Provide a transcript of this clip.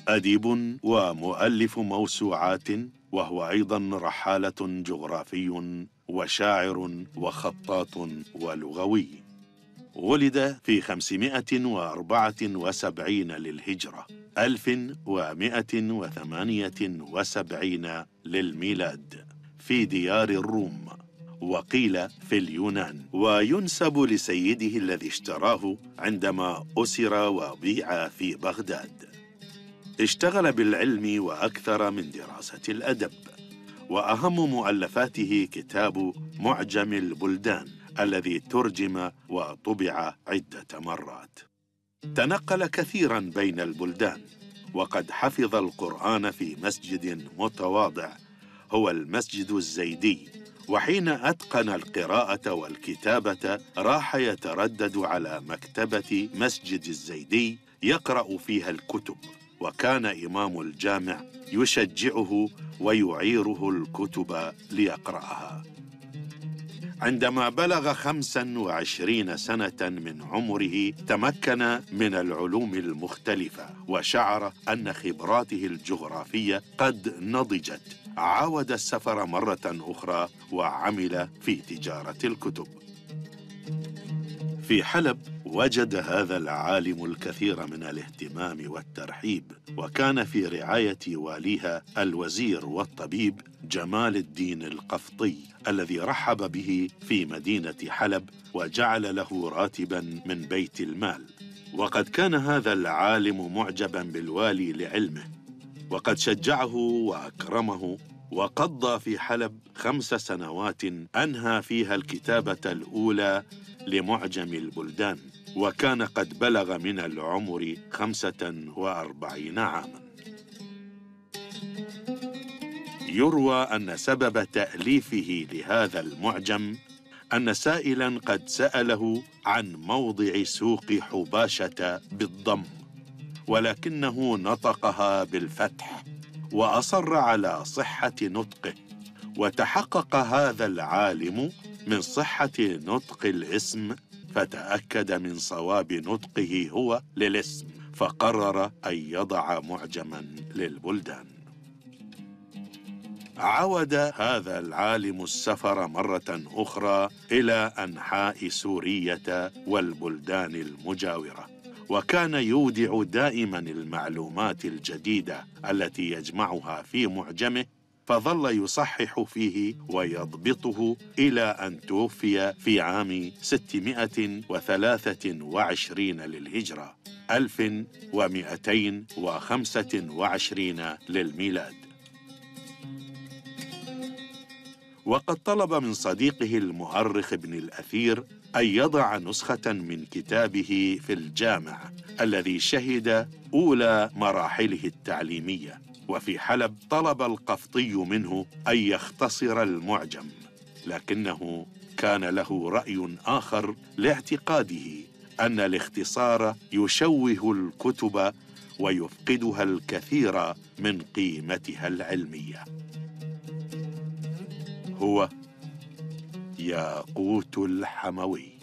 أديب ومؤلف موسوعات، وهو أيضا رحالة جغرافي وشاعر وخطاط ولغوي. ولد في 574 للهجرة، 1178 للميلاد، في ديار الروم، وقيل في اليونان، وينسب لسيده الذي اشتراه عندما أسر وبيع في بغداد. اشتغل بالعلم وأكثر من دراسة الأدب، وأهم مؤلفاته كتاب معجم البلدان الذي ترجم وطبع عدة مرات. تنقل كثيرا بين البلدان، وقد حفظ القرآن في مسجد متواضع هو المسجد الزيدي، وحين أتقن القراءة والكتابة راح يتردد على مكتبة مسجد الزيدي يقرأ فيها الكتب، وكان إمام الجامع يشجعه ويعيره الكتب ليقرأها. عندما بلغ 25 سنة من عمره تمكن من العلوم المختلفة، وشعر أن خبراته الجغرافية قد نضجت. عاود السفر مرة أخرى وعمل في تجارة الكتب. في حلب وجد هذا العالم الكثير من الاهتمام والترحيب، وكان في رعاية واليها الوزير والطبيب جمال الدين القفطي الذي رحب به في مدينة حلب وجعل له راتبا من بيت المال. وقد كان هذا العالم معجبا بالوالي لعلمه، وقد شجعه وأكرمه، وقضى في حلب 5 سنوات أنهى فيها الكتابة الأولى لمعجم البلدان، وكان قد بلغ من العمر 45 عاما. يروى أن سبب تأليفه لهذا المعجم أن سائلا قد سأله عن موضع سوق حباشة بالضم، ولكنه نطقها بالفتح، وأصر على صحة نطقه، وتحقق هذا العالم من صحة نطق الاسم، فتأكد من صواب نطقه هو للاسم، فقرر أن يضع معجما للبلدان. عود هذا العالم السفر مرة أخرى إلى أنحاء سورية والبلدان المجاورة، وكان يودع دائما المعلومات الجديدة التي يجمعها في معجمه، فظل يصحح فيه ويضبطه إلى أن توفي في عام 623 للهجرة، 1225 للميلاد. وقد طلب من صديقه المؤرخ ابن الأثير أن يضع نسخة من كتابه في الجامع الذي شهد أولى مراحله التعليمية. وفي حلب طلب القفطي منه أن يختصر المعجم، لكنه كان له رأي آخر لاعتقاده أن الاختصار يشوه الكتب ويفقدها الكثير من قيمتها العلمية. هو ياقوت الحموي.